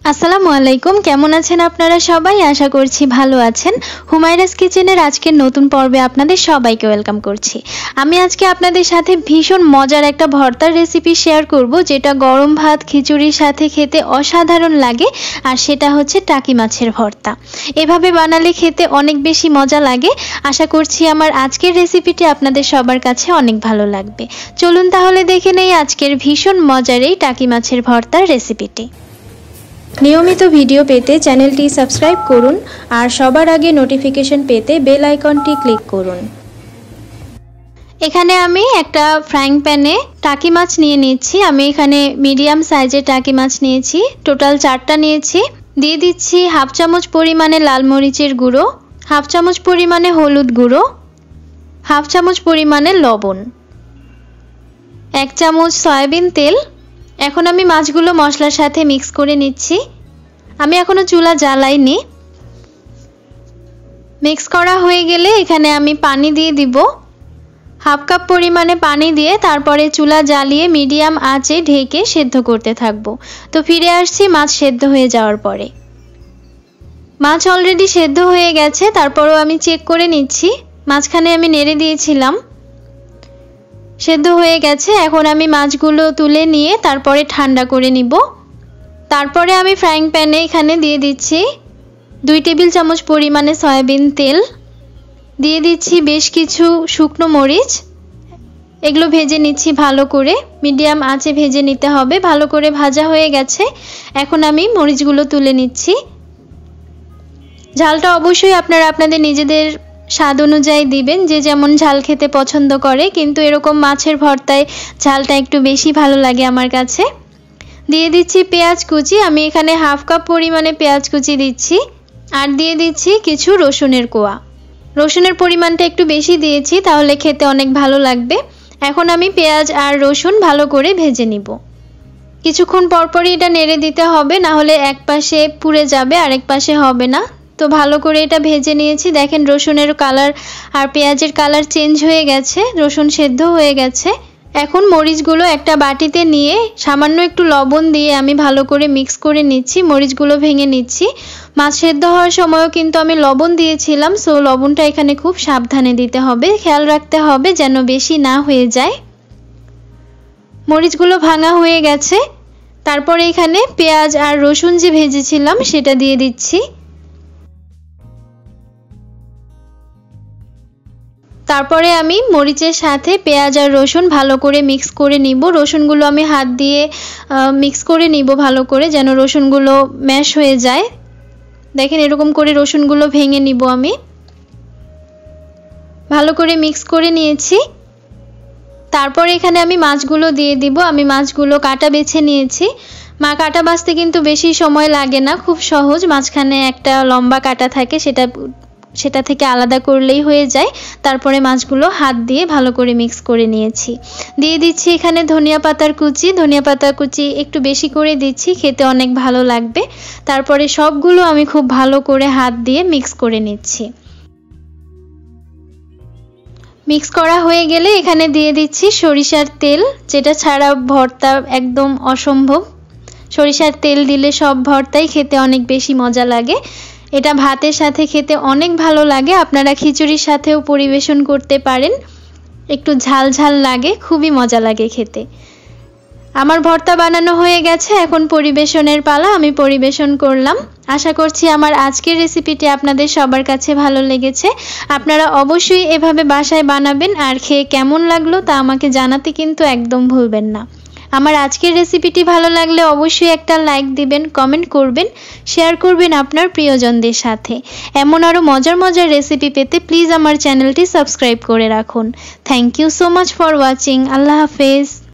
আসসালামু আলাইকুম, কেমন আছেন আপনারা সবাই? আশা করছি ভালো আছেন। হুমায়রাস কিচেনের আজকের নতুন পর্বে আপনাদের সবাইকে ওয়েলকাম করছি। আমি আজকে আপনাদের সাথে ভীষণ মজার একটা ভর্তার রেসিপি শেয়ার করব, যেটা গরম ভাত খিচুড়ির সাথে খেতে অসাধারণ লাগে। আর সেটা হচ্ছে টাকি মাছের ভর্তা। এভাবে বানালে খেতে অনেক বেশি মজা লাগে। আশা করছি আমার আজকের রেসিপিটি আপনাদের সবার কাছে অনেক ভালো লাগবে। চলুন তাহলে দেখে নেই আজকের ভীষণ মজার এই টাকি মাছের ভর্তার রেসিপিটি। নিয়মিত ভিডিও পেতে চ্যানেলটি সাবস্ক্রাইব করুন আর সবার আগে নোটিফিকেশন পেতে বেল আইকনটি ক্লিক করুন। এখানে আমি একটা ফ্রাইং প্যানে টাকি মাছ নিয়ে নিচ্ছি। আমি এখানে মিডিয়াম সাইজের টাকি মাছ নিয়েছি, টোটাল 4টা নিয়েছি। দিয়ে দিচ্ছি হাফ চামচ পরিমাণে লাল মরিচের গুঁড়ো, হাফ চামচ পরিমাণে হলুদ গুঁড়ো, হাফ চামচ পরিমাণে লবণ, 1 চামচ সয়াবিন তেল। এখন আমি মাছগুলো মশলার সাথে মিক্স করে নিচ্ছি। আমি এখনো চুলা জ্বালাইনি। মিক্স করা হয়ে গেলে এখানে আমি পানি দিয়ে দিব, হাফ কাপ পরিমাণে পানি দিয়ে তারপরে চুলা জ্বালিয়ে মিডিয়াম আঁচে ঢেকে সেদ্ধ করতে থাকবো। তো ফিরে আসছি মাছ সেদ্ধ হয়ে যাওয়ার পরে। মাছ অলরেডি সেদ্ধ হয়ে গেছে, তারপরও আমি চেক করে নিচ্ছি। মাঝখানে আমি নেড়ে দিয়েছিলাম, সেদ্ধ হয়ে গেছে। এখন আমি মাছগুলো তুলে নিয়ে তারপরে ঠান্ডা করে নিব। তারপরে আমি ফ্রাইং প্যানে এখানে দিয়ে দিচ্ছি 2 টেবিল চামচ পরিমাণে সয়াবিন তেল, দিয়ে দিচ্ছি বেশ কিছু শুকনো মরিচ। এগুলো ভেজে নিচ্ছি ভালো করে, মিডিয়াম আঁচে ভেজে নিতে হবে। ভালো করে ভাজা হয়ে গেছে, এখন আমি মরিচগুলো তুলে নিচ্ছি। ঝালটা অবশ্যই আপনারা আপনাদের নিজেদের স্বাদ অনুযায়ী দিবেন, যে যেমন ঝাল খেতে পছন্দ করে, কিন্তু এরকম মাছের ভর্তায় ঝালটা একটু বেশি ভালো লাগে আমার কাছে। দিয়ে দিচ্ছি পেঁয়াজ কুচি। আমি এখানে হাফ কাপ পরিমাণে পেঁয়াজ কুচি দিচ্ছি, আর দিয়ে দিচ্ছি কিছু রসুনের কোয়া। রসুনের পরিমাণটা একটু বেশি দিয়েছি, তাহলে খেতে অনেক ভালো লাগবে। এখন আমি পেঁয়াজ আর রসুন ভালো করে ভেজে নিব। কিছুক্ষণ পরপরই এটা নেড়ে দিতে হবে, না হলে এক পাশে পুড়ে যাবে আর এক পাশে হবে না। তো ভালো করে এটা ভেজে নিয়েছি। দেখেন রসুনের কালার আর পেঁয়াজের কালার চেঞ্জ হয়ে গেছে, রসুন সেদ্ধ হয়ে গেছে। এখন মরিচগুলো একটা বাটিতে নিয়ে সামান্য একটু লবণ দিয়ে আমি ভালো করে মিক্স করে নিচ্ছি, মরিচগুলো ভেঙে নিচ্ছি। মাছ সেদ্ধ হওয়ার সময়ও কিন্তু আমি লবণ দিয়েছিলাম, সো লবণটা এখানে খুব সাবধানে দিতে হবে, খেয়াল রাখতে হবে যেন বেশি না হয়ে যায়। মরিচগুলো ভাঙা হয়ে গেছে। তারপরে এখানে পেঁয়াজ আর রসুন যে ভেজেছিলাম সেটা দিয়ে দিচ্ছি। তারপরে আমি মরিচের সাথে পেঁয়াজ আর রসুন ভালো করে মিক্স করে নিব। রসুনগুলো আমি হাত দিয়ে মিক্স করে নিব ভালো করে, যেন রসুনগুলো ম্যাশ হয়ে যায়। দেখেন এরকম করে রসুনগুলো ভেঙে নিব। আমি ভালো করে মিক্স করে নিয়েছি। তারপরে এখানে আমি মাছগুলো দিয়ে দিব। আমি মাছগুলো কাটা বেছে নিয়েছি। কাটা বাছতে কিন্তু বেশি সময় লাগে না, খুব সহজ। মাঝখানে একটা লম্বা কাটা থাকে, সেটা থেকে আলাদা করলেই হয়ে যায়। তারপরে মাছগুলো হাত দিয়ে ভালো করে মিক্স করে নিয়েছি। দিয়ে দিচ্ছি এখানে ধনিয়া পাতার কুচি। ধনিয়া পাতার কুচি একটু বেশি করে দিচ্ছি, খেতে অনেক ভালো লাগবে। তারপরে সবগুলো আমি খুব ভালো করে হাত দিয়ে মিক্স করে নিচ্ছি। মিক্স করা হয়ে গেলে এখানে দিয়ে দিচ্ছি সরিষার তেল, যেটা ছাড়া ভর্তা একদম অসম্ভব। সরিষার তেল দিলে সব ভর্তাই খেতে অনেক বেশি মজা লাগে। এটা ভাতের সাথে খেতে অনেক ভালো লাগে। আপনারা খিচুড়ির সাথেও পরিবেশন করতে পারেন, একটু ঝাল ঝাল লাগে, খুবই মজা লাগে খেতে। আমার ভর্তা বানানো হয়ে গেছে, এখন পরিবেশনের পালা। আমি পরিবেশন করলাম। আশা করছি আমার আজকের রেসিপিটি আপনাদের সবার কাছে ভালো লেগেছে। আপনারা অবশ্যই এভাবে বাসায় বানাবেন, আর খেয়ে কেমন লাগলো তা আমাকে জানাতে কিন্তু একদম ভুলবেন না। আমার আজকের রেসিপিটি ভালো লাগলে অবশ্যই একটা লাইক দিবেন, কমেন্ট করবেন, শেয়ার করবেন আপনার প্রিয়জনদের সাথে। এমন আরও মজার মজার রেসিপি পেতে প্লিজ আমার চ্যানেলটি সাবস্ক্রাইব করে রাখুন। Thank you so much for watching. আল্লাহ হাফেজ।